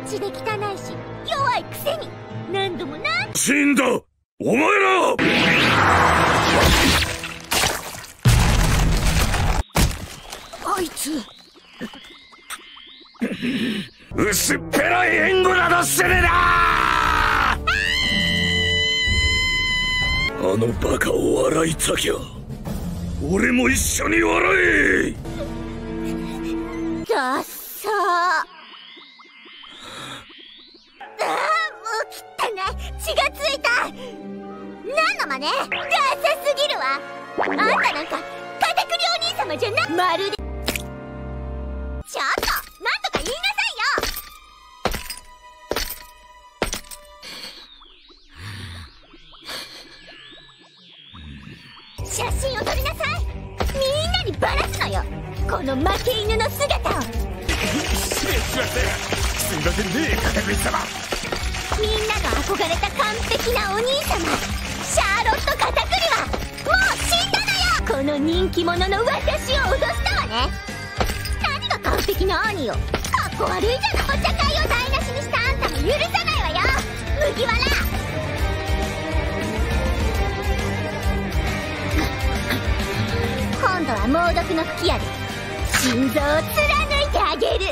血で汚いし弱いくせに何度も死んだお前ら。 あいつ薄っぺらい援護などするな。あのバカを笑いたきゃ俺も一緒に笑え。 ダッサー。もう汚い。血がついた。何の真似。ダサすぎるわ。あんたなんか片栗お兄様じゃな。まるで。ちょっとなんとか言いなさいよ。写真を撮りなさい。みんなにバラすのよ、この負け犬の姿を。 失礼しました。すいませんね、片栗様。 みんなの憧れた完璧なお兄様シャーロット片栗はもう死んだのよ。この人気者の私を脅したわね。何が完璧な兄よ。かっこ悪いじゃない。お茶会を台無しにしたあんたも許さないわよ、麦わら。今度は猛毒の吹き矢で心臓を貫いてあげる。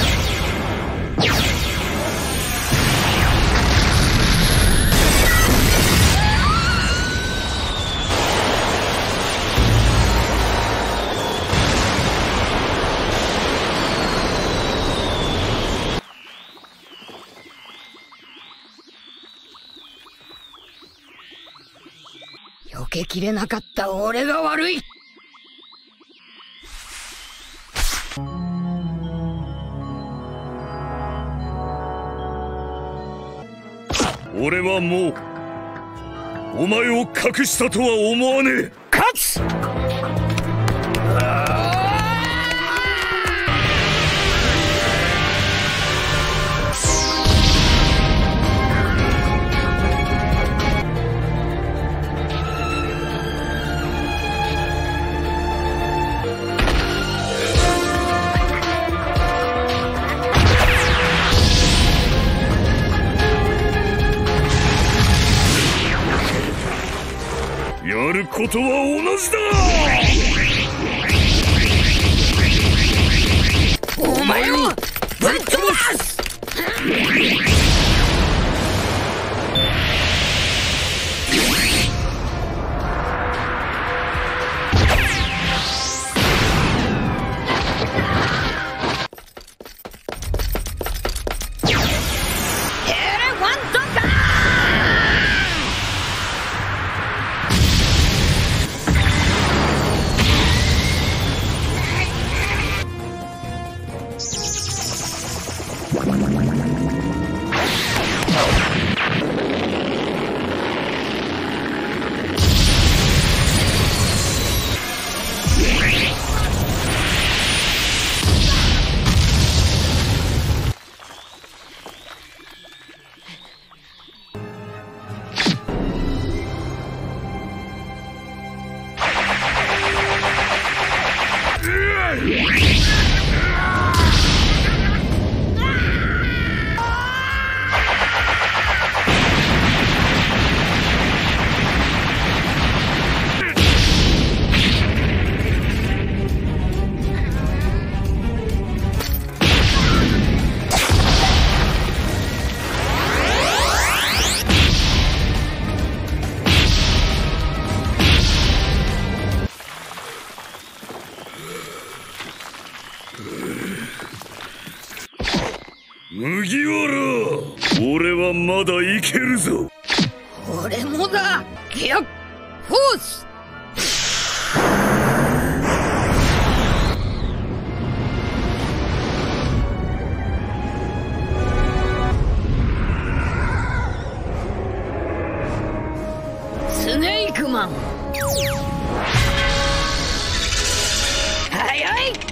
避けきれなかった俺が悪い。 俺はもうお前を隠したとは思わねえ。 勝つ。 やることは同じだ。 お前をぶっ飛ばす。 麦わら、俺はまだいけるぞ。 俺もだ。ギアフォース。スネークマン。早い。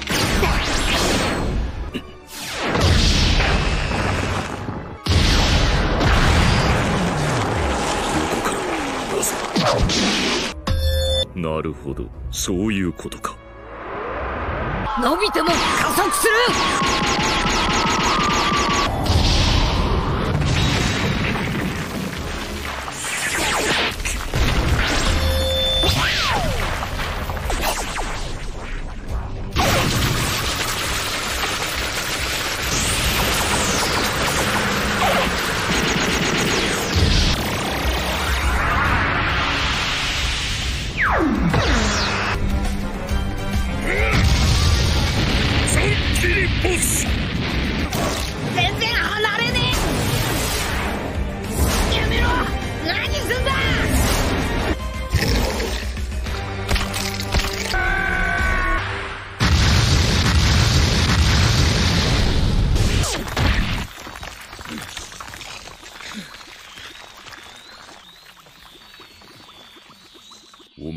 なるほど、そういうことか。 伸びても加速する。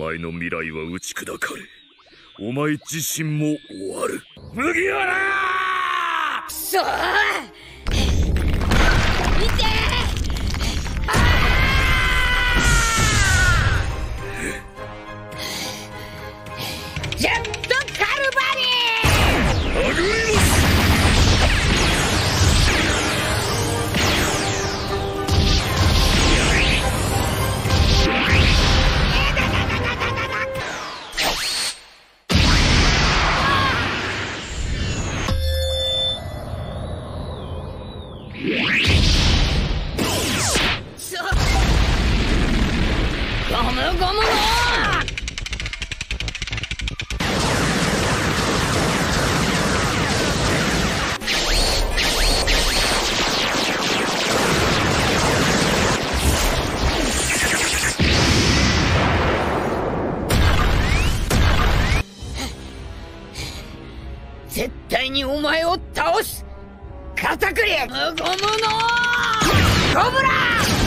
前の未来は打ち砕かれ、お前自身も終わる。麦わらー！ くそー！見てー！ジェットカルバリー！ アグリモス！ ゴムゴムの絶対にお前を倒す。カタクリゴムのコブラ！